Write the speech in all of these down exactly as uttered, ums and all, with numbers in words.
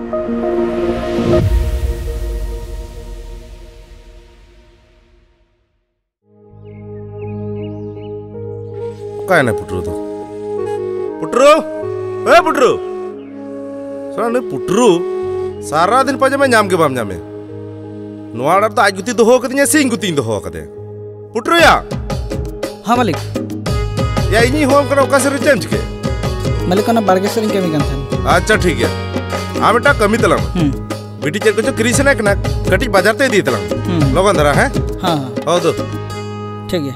काय ना पुटरू तो पुटरू ए पुटरू सारा ने पुटरू सारा दिन पाजे में नाम के बाम नामे नवाड़ा तो आज गुती दो हो कते सिंह गुती दो हो कते पुटरू या हाँ मालिक या इनी होम करो का से चेंज के मालिक ना बारगे से कमीกันथा अच्छा ठीक है आ बेटा कमी तला बेटी चल को क्रिसना कना कटी बाजार ते दी तला लोगन धरा है हां हो दो ठीक है।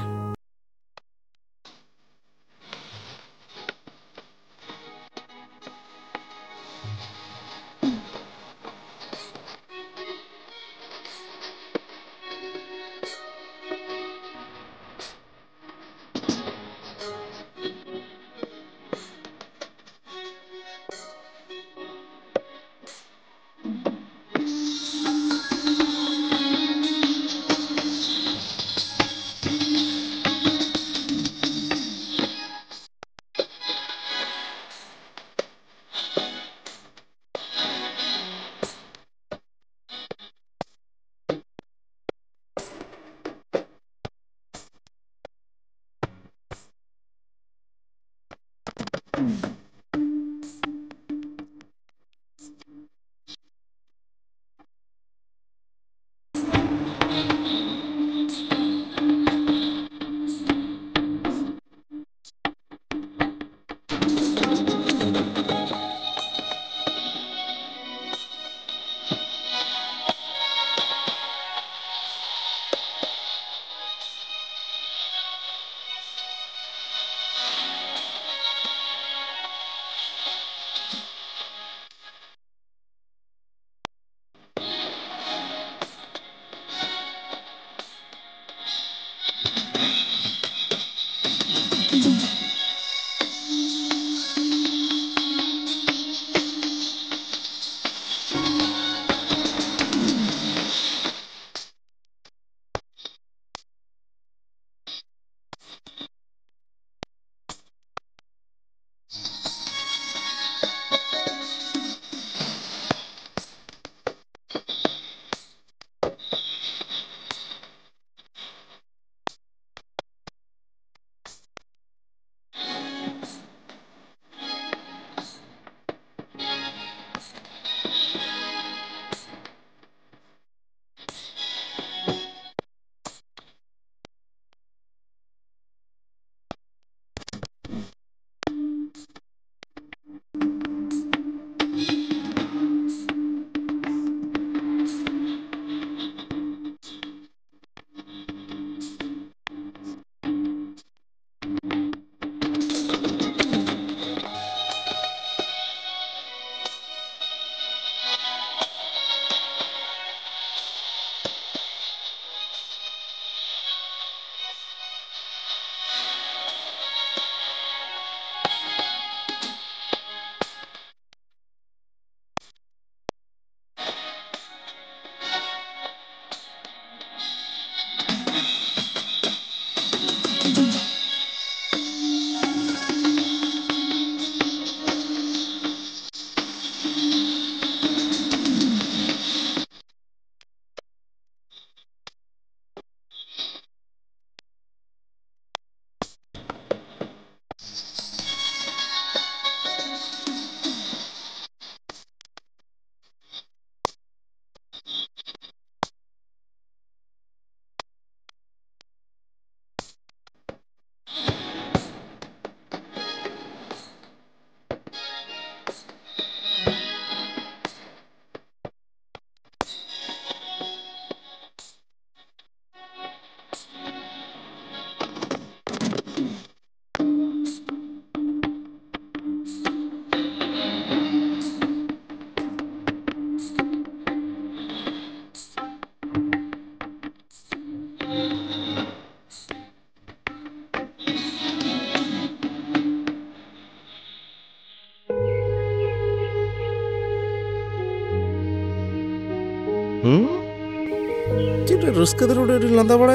रस्क लंदा बड़ा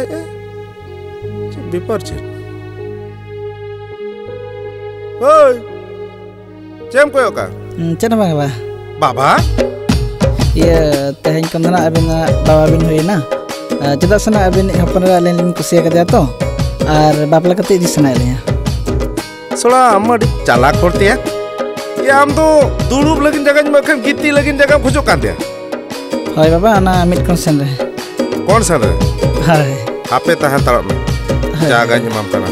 बेपार चे चेम को का चेना बाबा बाबा iya teheñ kan na abin bawa bin huina cedak sana abin hapon ra len lin kusia kada to ar bapla kate di sana ya सोला हम अड़ी चालाक करते हैं ये हम तो दुड़ूब लगिन जगह में खन गिट्टी लगिन जगह खोजो कांते हैं होय बाबा ana mit konsen re कौन सा रे हाय आपे ताहन तरफ में जागा nyamam kana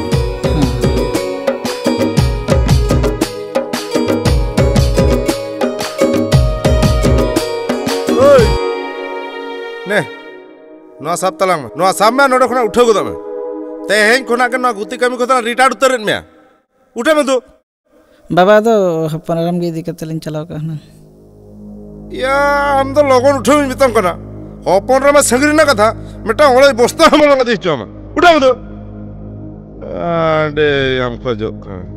ओय ने नोआ साब तलांग में नोआ साब में नोडे खना उठो गोदा में तेहें खना के नोआ गुती कमी को तना रिटायर्ड उतरन में उठे में तो बाबा तो हपन आराम गे दिक्कत लिन चलाव का ना या हम तो लोगों उठे में बितम कना हपन रे में संगरी ना कथा मेटा ओले बस्ता हम लगा दिस हम उठे में तो अडे हम खोजो